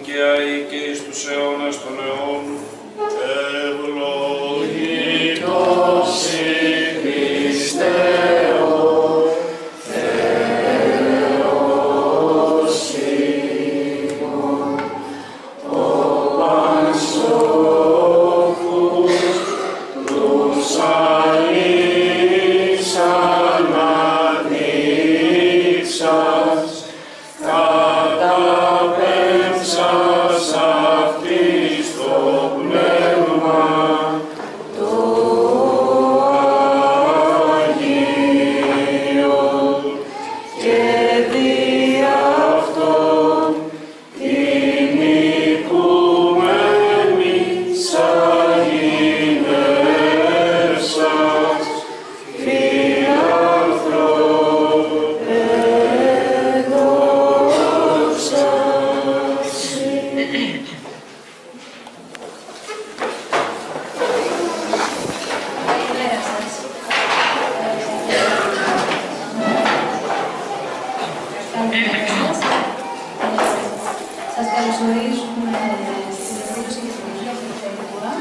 και αεί και εις τους αιώνας των αιών. Ευλογητός η Χριστέ, ο Θεός ημών, ο Πανσόφους τους αλήθς αναδείξας, καταπέμψας αυτής το πνεύμα το Αγίο και δι' αυτόν την οικουμένη σαγηνεύσας φιλανθρωπέ δόξα σοι. Καλημέρα σας. Σας καλωσορίζουμε στην εκδήλωση για την Αγία Αρχιτεκτούρα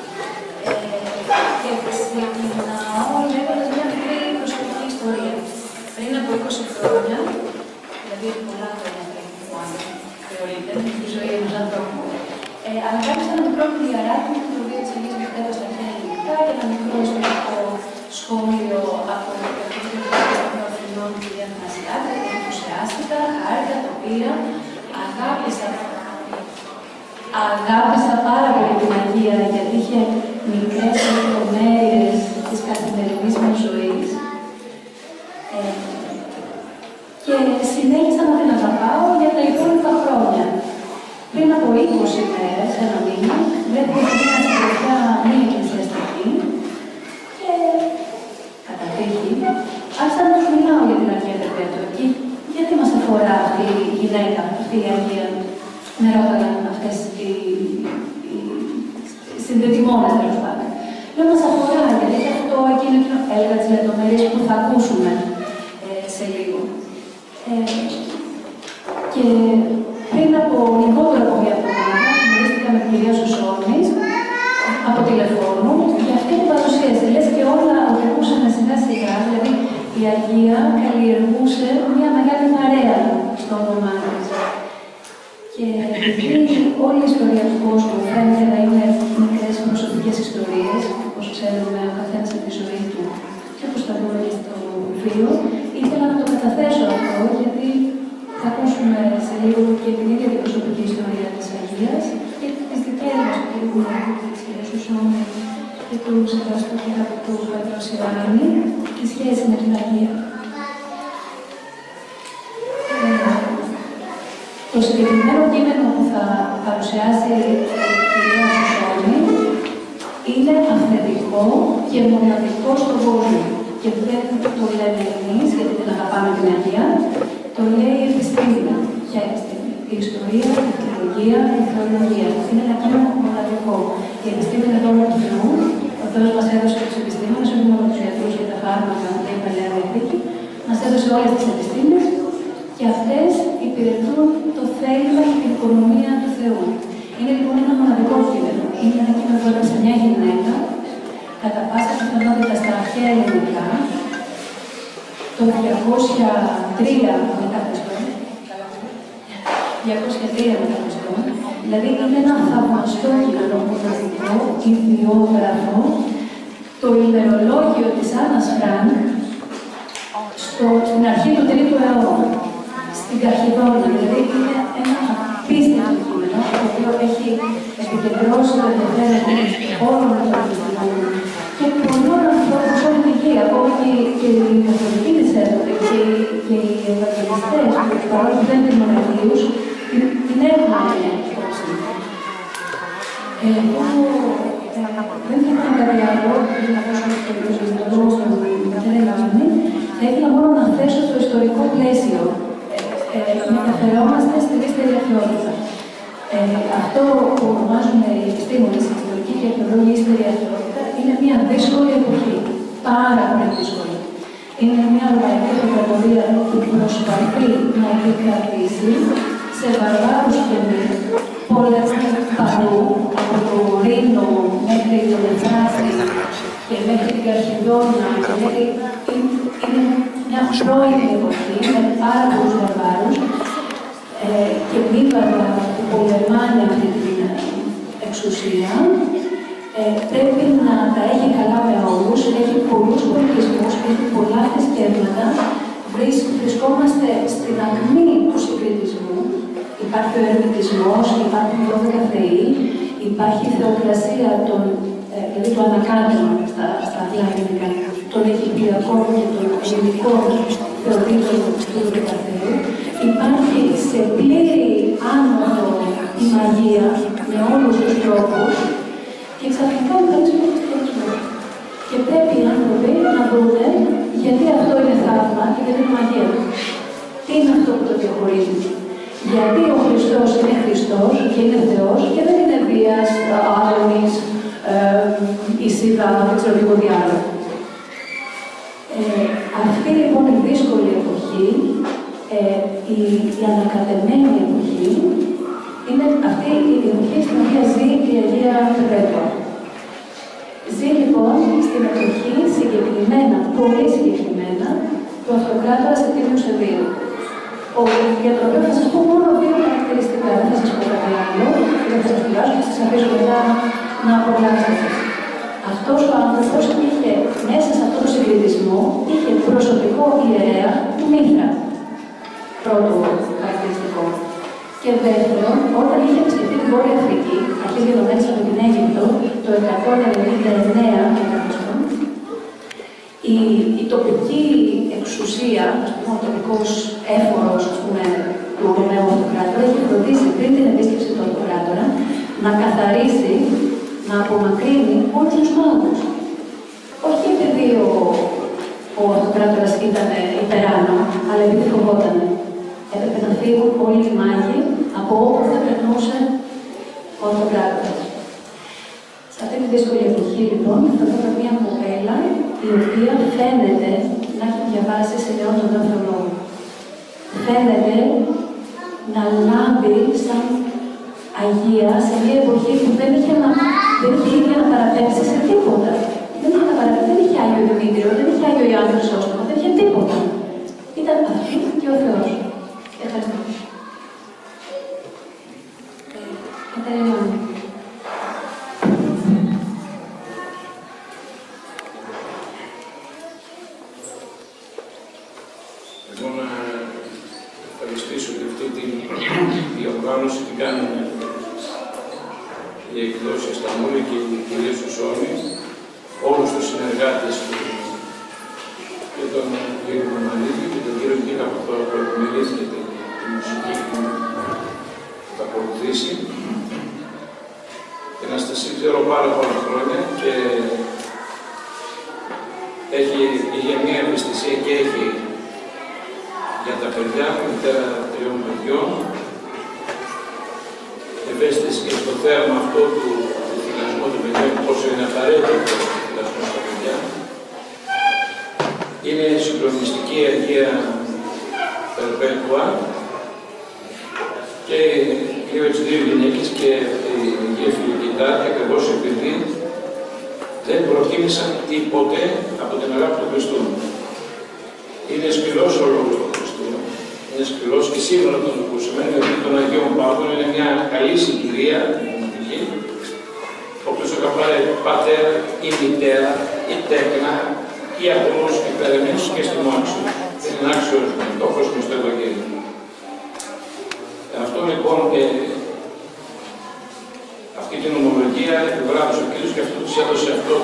και ξεκινάω λέγοντας μια μικρή προσωπική ιστορία. Πριν από 20 χρόνια, δηλαδή πολλά χρόνια πριν, θεωρείται, τη ζωή ενός ανθρώπου, ανακάλυψα ένα μικρό βιβλιαράκι με το βιβλίο της Αγίας Μητέρας στα αρχαία ελληνικά και ένα μικρό ιστορικό σχόλιο από το καθηγητή των Αθηνών, την κυρία Αθανασιάτη, και ενθουσιάστηκα, χάρηκα, το πήρα, αγάπησα πάρα πολύ την Αγία γιατί είχε μικρές λεπτομέρειες της καθημερινής μου ζωής και συνέχισα να την αγαπάω για τα υπόλοιπα χρόνια. Πριν από 20 μέρες, ένα μήνα, βρέθηκα σε μια συντροφιά μη εκκλησιαστική και κατά τύχη άρχισα να τους μιλάω για την Αγία Περπέτουα και γιατί μας αφορά αυτή η γυναίκα, αυτή η Αγία. Με ρώταγαν αυτές οι συνδετημόνες, τέλος πάντων. Λέω, μας αφορά, γιατί αυτό εκείνο έλεγα τις λεπτομέρειες που θα ακούσουμε σε λίγο. Και πριν από λιγότερο από μία εβδομάδα, γνωρίστηκα με την κυρία Σουσόνης από τηλεφώνου για αυτή την παρουσίαση. Λες και όλα οδηγούσαν σιγά σιγά, δηλαδή η Αγία καλλιεργούσε μια μεγάλη παρέα στο όνομά της. Και επειδή όλη η ιστορία του κόσμου φαίνεται να είναι μικρές προσωπικές ιστορίες, όπως ξέρουμε ο καθένας από τη ζωή του και όπως θα δούμε και στο βιβλίο, ήθελα να το καταθέσω αυτό, γιατί θα ακούσουμε σε λίγο και την ίδια την προσωπική ιστορία της Αγίας και τις δικές μας του κ. Μουράκου, της κ. Σουσόνη και του σεβαστού και αγαπητού Πέτρου Σιράνη, τη σχέση με την Αγία. Το συγκεκριμένο κείμενο που θα παρουσιάσει η κυρία Σουσόνη είναι αυθεντικό και μοναδικό στον κόσμο. Και δεν το λέμε εμείς, γιατί την αγαπάμε την Αγία, το λέει η επιστήμη. Ποια επιστήμη? Η ιστορία, η φιλολογία, η θεολογία. Είναι ένα κείμενο μοναδικό. Η επιστήμη είναι δώρο του Θεού. Ο Θεός μας έδωσε τους επιστήμονες, όχι μόνο τους γιατρούς για τα φάρμακα και η Παλαιά Διαθήκη. Μας έδωσε όλες τις επιστήμες. Και αυτές υπηρετούν το θέλημα και την οικονομία του Θεού. Είναι λοιπόν ένα μοναδικό κείμενο. Είναι ένα κείμενο που έγραψε μια γυναίκα, κατά πάσα πιθανότητα στα αρχαία ελληνικά, το 203 μετά Χριστόν. 203 μετά Χριστόν. Δηλαδή είναι ένα θαυμαστό κείμενο, μοναδικό, ιδιόγραφο, το ημερολόγιο της Άννας Φρανκ, στην αρχή του 3ου αιώνα. Στην Καρχιδόνα, δηλαδή είναι ένα απίστευτο κείμενο, το οποίο έχει επικεντρώσει το ενδιαφέρον όλων των επιστημόνων και πολλών ανθρώπων σε όλη την γη, ακόμα και οι καθολικοί της έδωτε και οι ευαγγελιστές, παρόλο που δεν είναι μοναδίους, την έχουν υπόψη. Εγώ δεν θα κάνω κάτι άλλο, γιατί να δώσω το λόγο στον πατέρα Ιωάννη, θα ήθελα μόνο να θέσω το ιστορικό πλαίσιο. Μεταφερόμαστε στη δεύτερη αρχαιότητα. Αυτό που ονομάζουμε οι επιστήμονες, η ιστορική και αρχαιολόγια ύστερη αρχαιότητα, είναι μια δύσκολη εποχή. Πάρα πολύ δύσκολη. Είναι μια ρωμαϊκή αυτοκρατορία που προσπαθεί να επικρατήσει σε βαρβάρους καιρούς πόλεμο παντού, από το Ρήνο μέχρι τον Εφράτη και μέχρι την Καρχιδόνα και μέχρι... Είναι μια πρώιμη εποχή με πάρα πολλούς βαρβάρους και μη βαρβάρους που πολεμάνε αυτή την εξουσία. Πρέπει να τα έχει καλά με όλους, έχει πολλούς πολιτισμούς, έχει πολλά θρησκεύματα. Βρισκόμαστε στην ακμή του συγκριτισμού. Υπάρχει ο ερμητισμός, υπάρχουν 12 θεοί, υπάρχει η θεοκρασία, δηλαδή το ανακάτεμα στα απλά ελληνικά, των Αιγυπτιακών και των ελληνικών θεοτήτων του 12 θεού. Υπάρχει σε πλήρη άνοδο η μαγεία με όλους τους τρόπους και ξαφνικά εμφανίζει ο χριστιανισμός. Και πρέπει οι άνθρωποι να δουν γιατί αυτό είναι θαύμα και γιατί είναι μαγεία. Τι είναι αυτό που το διαχωρίζει. Γιατί ο Χριστός είναι Χριστός και είναι Θεός και δεν είναι Δίας, Άδωνης, Ισίδα, δεν ξέρω τίποτε άλλο. Αυτή λοιπόν η δύσκολη εποχή, η ανακατεμένη εποχή, είναι αυτή η εποχή στην οποία ζει η Αγία Περπέτουα. Ζει λοιπόν στην εποχή συγκεκριμένα, πολύ συγκεκριμένα, του Αυτοκράτορα Σεπτήμιου Σεβίου. Για το οποίο θα σας πω μόνο δύο χαρακτηριστικά, δεν θα σας πω κάτι άλλο, δεν θα σας πειράσω και σας αφήσω μετά να απολαύσετε. Αυτός ο άνθρωπος είχε μέσα σε αυτό το συγκριτισμό, είχε προσωπικό ιερέα του Μήθρα. Πρώτο χαρακτηριστικό. Και δεύτερον, όταν είχε επισκεφτεί την Βόρεια Αφρική, αρχές δεδομένες από την Αίγυπτο, το 199 η τοπική εξουσία, ο τοπικός έφορος του Ρωμαίου Αυτοκράτορα, έχει φροντίσει πριν την επίσκεψη του Αυτοκράτορα να καθαρίσει, να απομακρύνει όλους τους μάγους. Όχι επειδή ο Αυτοκράτορας ήταν υπεράνω, αλλά επειδή φοβόταν. Έπρεπε να φύγουν όλοι οι μάγοι από όπου δεν περνούσε ο Αυτοκράτορας. Σε αυτή τη δύσκολη εποχή, λοιπόν, θα δούμε μια κοπέλα η οποία φαίνεται να έχει διαβάσει σε Λεόν τον Ανθρολόγο. Φαίνεται να λάμπει σαν Αγία σε μια εποχή που δεν είχε ίδια να παραπέμψει σε τίποτα. Δεν είχε Άγιο Δημήτριο, δεν είχε Άγιο Ιωάννη Χρυσόστομο, δεν είχε τίποτα. Ήταν αυτή και ο Θεός. Ευχαριστώ. Κατερίνα. Εγώ να ευχαριστήσω και αυτή τη διοργάνωση την κάνουν οι εκδόσεις Σταμούλη και η κυρία Σουσόνη, όλους τους συνεργάτες του και τον κύριο Μαναλίδη και τον κύριο Κίνα που θα επιμελήσει και τη μουσική που θα ακολουθήσει. Την Αναστασία ξέρω πάρα πολλά χρόνια και είχε μια ευαισθησία και έχει για τα παιδιά, μητέρα 3 παιδιών, ευαίσθηση και στο θέαμα αυτό του θυλασμού των παιδιών, πόσο είναι απαραίτητο ο θυλασμός στα παιδιά. Είναι συγκλονιστική η Αγία Περπέτουα και δύο τις δύο γυναίκες και η Αγία Φιλικητάτη, ακριβώς επειδή δεν προτίμησαν τίποτε από την αγάπη του Χριστού. Είναι σκληρός ο λόγος του Χριστού. Είναι σκληρός και σήμερα τον ακούσαμε, δηλαδή των Αγίων Παύλων είναι μια καλή συγκυρία, όπως αγαπάει πατέρα ή μητέρα ή τέκνα ή ατόμος υπερεμένους και στη μόνη σου. Δεν είναι άξιος το κόσμο στο Ευαγγέλιο. Αυτό λοιπόν, αυτή την ομολογία επιβράβησε ο Κύριος και αυτό τους έδωσε αυτό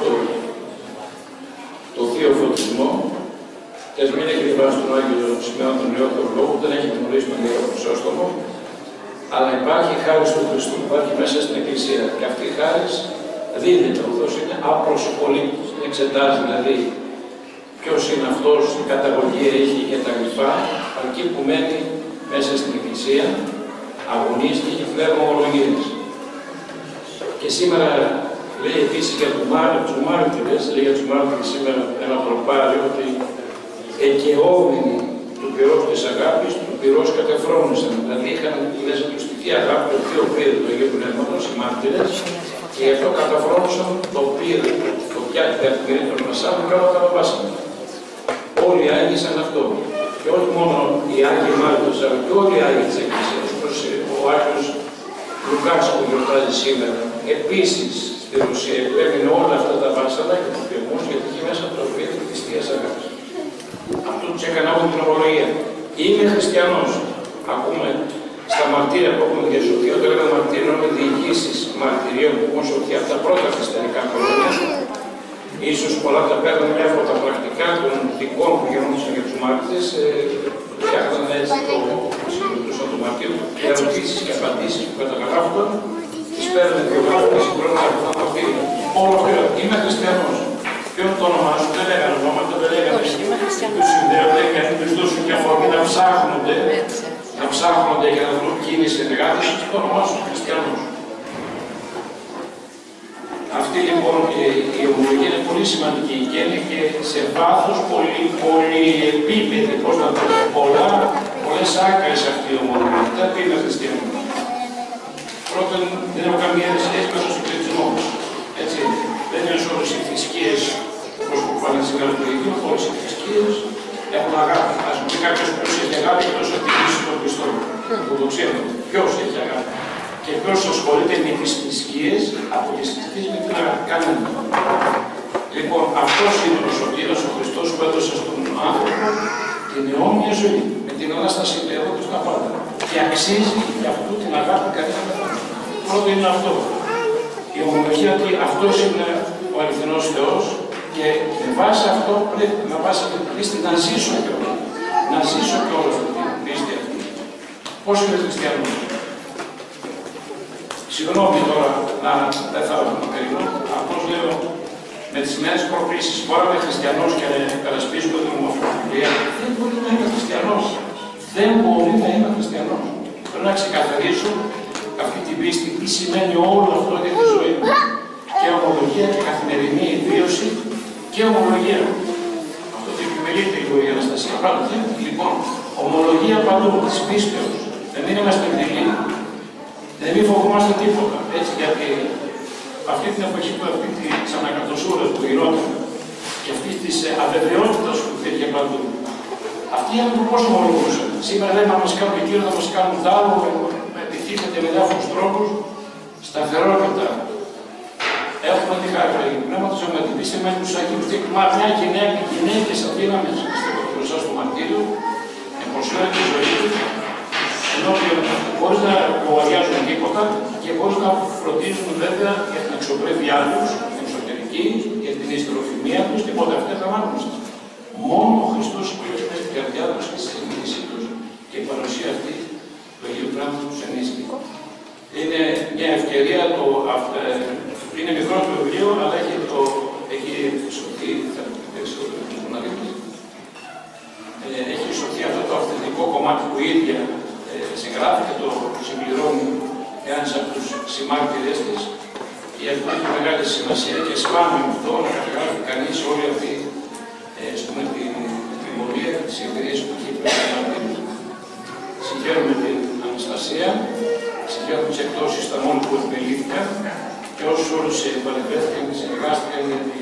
το θείο φωτισμό. Και ας μην έχει διαβάσει τον Άγιο Σημείο τον Ιωάννη Λόγο, δεν έχει γνωρίσει τον Ιερό Χρυσόστομο, αλλά υπάρχει χάρη του Χριστού που υπάρχει μέσα στην Εκκλησία. Και αυτή η χάρη δίδεται, οδός είναι απροσωπολήτης. Δεν εξετάζει δηλαδή ποιος είναι αυτός, τι καταγωγή έχει κτλ. Αρκεί που μένει μέσα στην Εκκλησία, αγωνίστηκε και βλέπουμε ομολογίες. Και σήμερα λέει επίσης για τους μάρτυρες, λέει για τους μάρτυρες σήμερα ένα προπάριο ότι εκαιώμενοι του πυρός της αγάπης του πυρός κατεφρόνησαν. Δηλαδή είχαν μέσα τους τη Θεία Αγάπη, το οποίο πήρε το Αγίου Πνεύματος, οι μάρτυρες, και γι' αυτό καταφρόνησαν το πύρ, το πιάτι καθημερινή των Μασάνων και όλα τα βάσανα. Όλοι οι Άγιοι σαν αυτό. Και όχι μόνο οι Άγιοι Μάρτυρες, αλλά και όλοι οι Άγιοι της Εκκλησίας, όπως ο Άγιος Λουκάς που γιορτάζει σήμερα. Επίσης, στη Ρωσία επέμεινε όλα αυτά τα βάσανα και τους πυρμούς, γιατί είχε μέσα το πύρ της Θείας Αγάπης. Αυτό τους έκανα από την ομολογία. Είμαι χριστιανός. Ακούμε στα μαρτύρια που έχουμε διασωθεί, όταν λέγαμε μαρτύριο με διοικήσεις μαρτυρίων που έχουν σωθεί από τα πρώτα χριστιανικά χρόνια. Ίσως πολλά τα παίρνουν από τα πρακτικά των δικών που γινόντουσαν για τους μάρτυρες, φτιάχναν έτσι το συγκροτούσαν του μαρτύρου, ερωτήσεις και απαντήσεις που καταγράφονταν, τις παίρνουν βιογράφοι και συγκρότησαν από τα μαρτύρια. Όλο αυτό, είμαι χριστιανός. Ποιο είναι το όνομά σου, δεν λέγανε ονόματα, δεν λέγανε τους συνδέονται για να τους δώσουν και αφορμή να ψάχνονται για να βρουν κοινοί συνεργάτες, το όνομά σου χριστιανός. Αυτή λοιπόν η ομολογία είναι πολύ σημαντική και είναι και σε βάθος πολύ επίπεδη, πώς να το πω, πολλές άκρες αυτή η ομολογία. Δεν πει με χριστιανό. Πρώτον, δεν έχω καμία σχέση με τον συγκριτισμό. Έτσι, δεν είναι όλες οι θρησκείες, όπως που πάνε σήμερα το ίδιο, όλες οι θρησκείες έχουν αγάπη. Ας πούμε κάποιος ποιος έχει αγάπη εκτός από τη Χρήση των Χριστών. Που το ξέρουμε. Ποιος έχει αγάπη. Και ποιος ασχολείται με τις θρησκείες, από τις θρησκείες με την αγάπη. Κανένα. Λοιπόν, αυτός είναι ο σωτήρας, ο Χριστός που έδωσε στον άνθρωπο την αιώνια ζωή. Με την Ανάσταση λέγοντας τα πάντα. Και αξίζει για αυτού την αγάπη κανένα μετά. Πρώτο είναι αυτό. Η ομολογία ότι αυτός είναι ο αληθινός Θεός και με βάση αυτό πρέπει να βάσει αυτή την πίστη να ζήσω κιόλας. Να ζήσω κιόλας αυτή την πίστη αυτή. Πώς είναι χριστιανός. Συγγνώμη τώρα, δεν θα περιμένω. Απλώς λέω με τις νέες προκλήσεις. Μπορεί να είμαι χριστιανός και να κατασπίσω την ομοφιλοφιλία. Δεν μπορεί να είμαι χριστιανός. Δεν μπορεί να είμαι χριστιανός. Πρέπει να ξεκαθαρίσω αυτή την πίστη, τι σημαίνει όλο αυτό για τη ζωή μου. Και ομολογία και καθημερινή βίωση και ομολογία. Αυτό το επιμελείται η Αγία Αναστασία. Πράγματι, λοιπόν, ομολογία παντού της πίστεως. Δεν είμαστε δειλοί. Δεν μη φοβόμαστε τίποτα. Έτσι, γιατί αυτή την εποχή που αυτή τη ανακατοσούρα που γινόταν και αυτή τη αβεβαιότητα που υπήρχε παντού. Αυτοί οι άνθρωποι πώς ομολογούσαν. Σήμερα λέμε να μας κάνουν εκείνο, να μας κάνουν τ' άλλο, επιτίθεται με διάφορους τρόπους, σταθερότητα. Έχουμε τη χάρη του πνεύματος, έχουμε την πίστη με τους Αγίους. Μια γυναίκες αδύναμες μπροστά στο μαρτύριο, προσφέρουν τη ζωή τους, ενώ χωρίς να λογαριάζουν τίποτα και χωρίς να φροντίζουν βέβαια για την εξωπρέπειά τους, την εξωτερική, για την ιστεροφημία τους, τίποτα αυτά δεν λαμβάνουν. Μόνο ο Χριστός είναι στην καρδιά τους και στη συνείδησή τους και η παρουσία αυτή του Αγίου Πνεύματος τους ενίσχυε. Είναι μια ευκαιρία, είναι μικρό το βιβλίο, αλλά έχει σωθεί, έχει σωθεί αυτό το αυθεντικό κομμάτι που η ίδια συγγράφει και το συμπληρώνει ένας από τους συμμάρτυρες της. Και αυτό έχει μεγάλη σημασία και σπάνιο αυτό να καταγράφει κανείς όλη αυτή την πορεία και τις εμπειρίες που έχει πρέπει. Συγχαίρουμε την Αναστασία, συγχαίρουμε τις εκδόσεις στα μόνοι που επιλήθηκαν και όσους όλους παρεμβέθηκαν και συνεργάστηκαν για